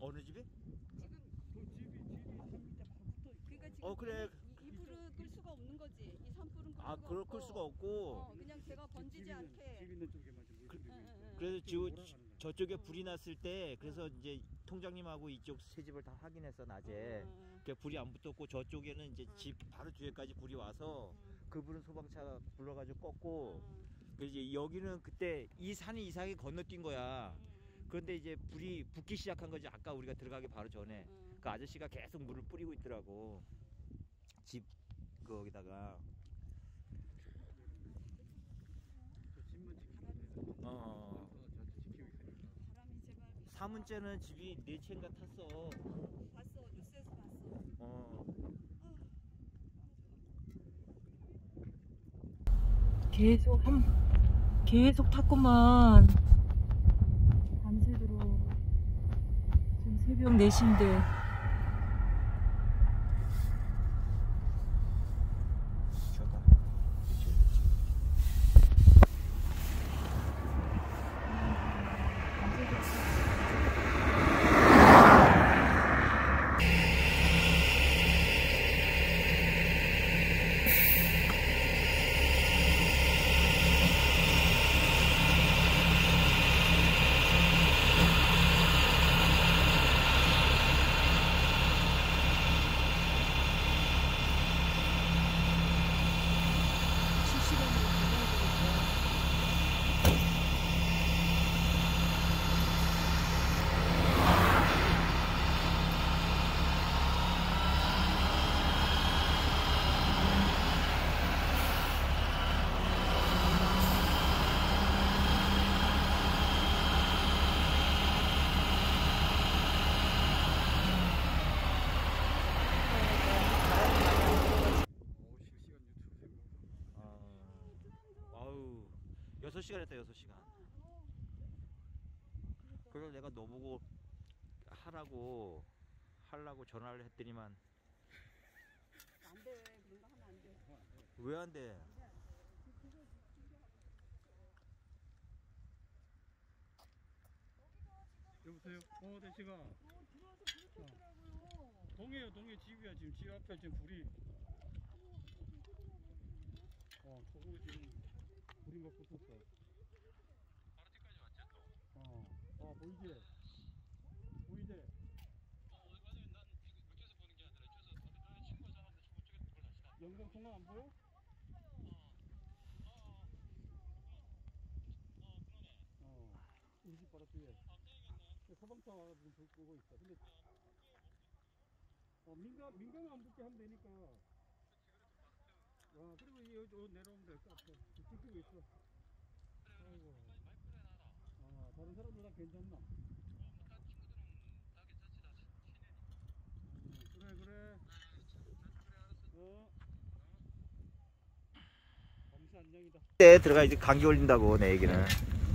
어느 집이? 지금 그 집이 산 밑에 바로 붙어 있어. 그러니까 지금 그래. 이 불은 끌 수가 없는 거지. 이 산불은 끌 아, 수가 그걸 없고. 끌 수가 없고. 그냥 제가 번지지 않게. 집 있는 쪽에만 지금 물이 들고 있어. 그래서 지금 몰아가는 거야. 저쪽에 불이 났을 때 그래서 이제 통장님하고 이쪽 세 집을 다 확인해서 낮에 그 불이 안 붙었고 저쪽에는 이제 집 바로 뒤에까지 불이 와서 그 불은 소방차 불러가지고 껐고 그 이제 여기는 그때 이 산이 이상하게 건너뛴 거야. 그런데 이제 불이 붙기 시작한 거지. 아까 우리가 들어가기 바로 전에 그 아저씨가 계속 물을 뿌리고 있더라고. 집 거기다가. 저 집만 지키면 돼. 어. 저한테 지키고 있으니까. 바람이 제발. 3문째는 집이 4채인가 탔어. 봤어. 뉴스에서 봤어. 어. 계속 탔구만. 밤새도록. 지금 새벽 4시인데. 아우 6시간 했다 6시간. 그래서 내가 너보고 하려고 전화를 했더니만 안 돼. 그런 거 하면 안 돼. 왜 안 돼? 여보세요? 대시가. 동해 집이야. 지금 집 앞에 지금 불이. 저거 지금 불이 막 붙었어. 바로 뒤까지 왔지 또? 보이지? 보이지? 영상 통화 안 보여? 우리 집 바로 뒤에. 소방차 와서 지금 불 끄고 있어. 근데 민감은 안 붙게 하면 되니까. 그리고 여기 내려오면 될 것 같아. 지키고 있어. 아이고. 다른 사람들 다 괜찮나? 그래. 범수 안녕이다. 때 들어가 이제 감기 걸린다고 내 얘기는.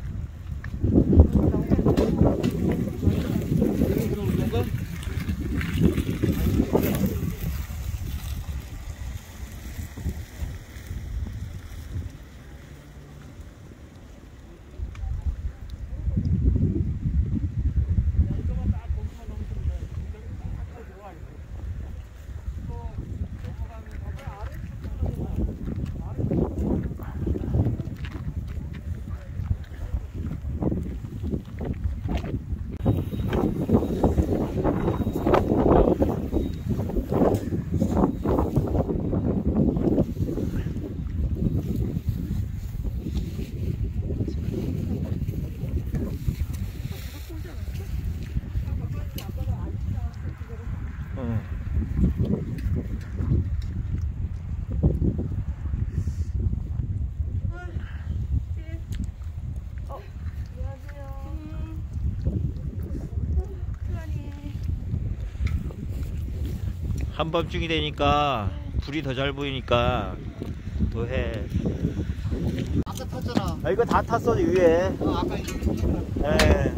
한밤중이 되니까 불이 더 잘 보이니까 더 해. 아까 탔잖아. 이거 다 탔어 위에. 아까 이거 예.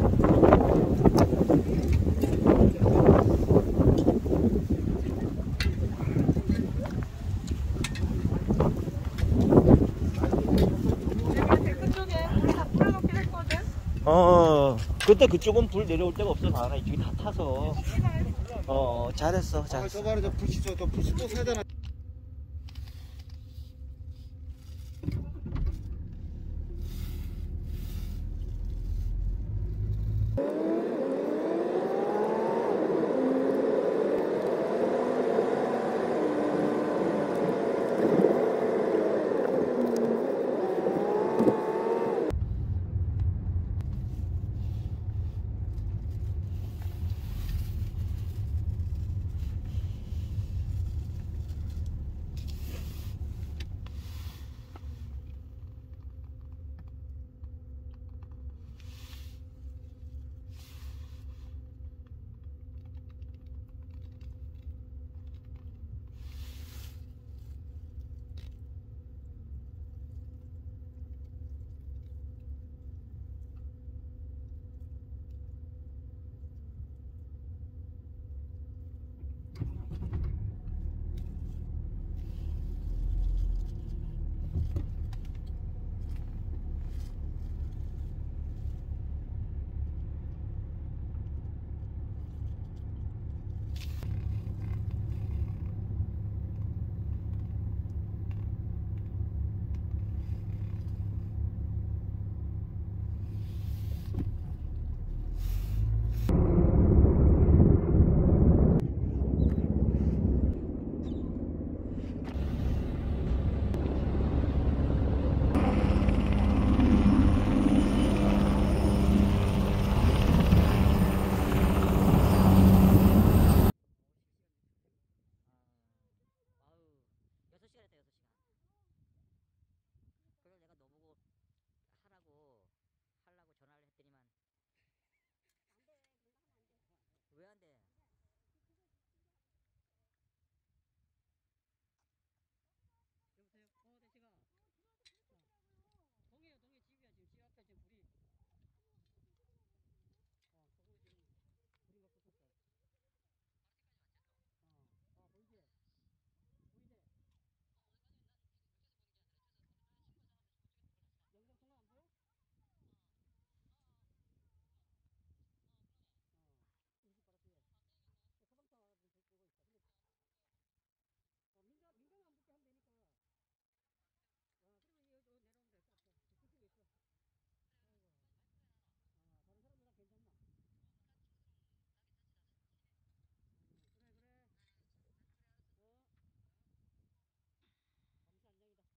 그쪽에 우리 다 뿌려놓긴 했거든. 어. 근데 그쪽은 불 내려올 데가 없어. 나나 이쪽이 다 타서. 잘했어. 저 말에 저 불씨 또 사야 되나?